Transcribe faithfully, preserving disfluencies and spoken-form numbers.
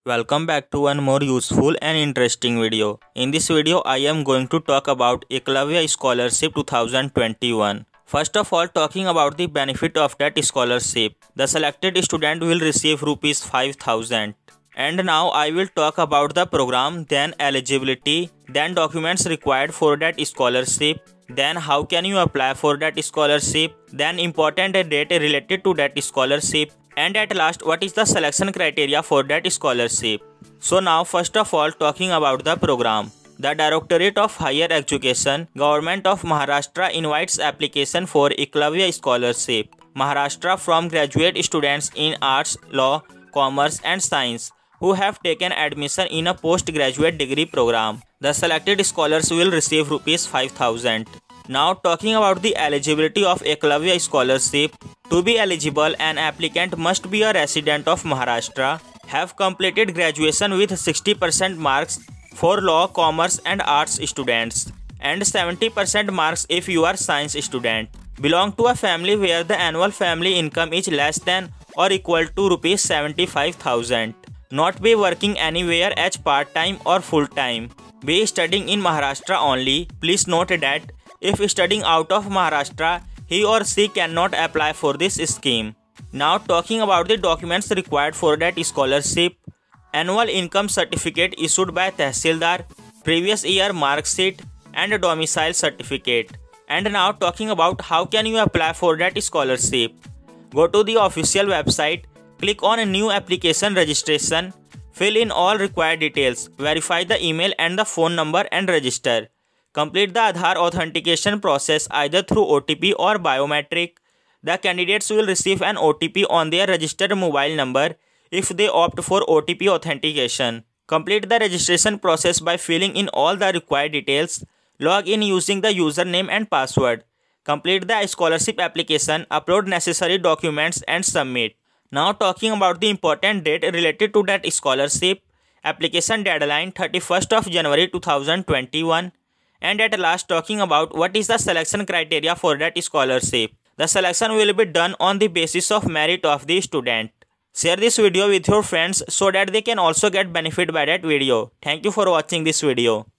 Welcome back to one more useful and interesting video. In this video, I am going to talk about Eklavya Scholarship twenty twenty-one. First of all, talking about the benefit of that scholarship. The selected student will receive rupees five thousand. And now I will talk about the program, then eligibility, then documents required for that scholarship, then how can you apply for that scholarship, then important date related to that scholarship, and at last what is the selection criteria for that scholarship. So now first of all talking about the program. The Directorate of Higher Education, Government of Maharashtra invites application for Eklavya Scholarship, Maharashtra from graduate students in Arts, Law, Commerce and Science who have taken admission in a postgraduate degree program. The selected scholars will receive rupees five thousand. Now talking about the eligibility of Eklavya Scholarship. To be eligible, an applicant must be a resident of Maharashtra, have completed graduation with sixty percent marks for Law, Commerce and Arts students, and seventy percent marks if you are Science student. Belong to a family where the annual family income is less than or equal to rupees seventy-five thousand. Not be working anywhere as part-time or full-time. Be studying in Maharashtra only. Please note that if studying out of Maharashtra, he or she cannot apply for this scheme. Now talking about the documents required for that scholarship. Annual income certificate issued by Tehsildar, previous year mark sheet and domicile certificate. And now talking about how can you apply for that scholarship. Go to the official website, click on a new application registration, fill in all required details, verify the email and the phone number and register. Complete the Aadhaar authentication process either through O T P or biometric. The candidates will receive an O T P on their registered mobile number if they opt for O T P authentication. Complete the registration process by filling in all the required details. Log in using the username and password. Complete the scholarship application, upload necessary documents and submit. Now talking about the important date related to that scholarship. Application deadline thirty-first of January two thousand twenty-one. And at last talking about what is the selection criteria for that scholarship. The selection will be done on the basis of merit of the student. Share this video with your friends so that they can also get benefit by that video. Thank you for watching this video.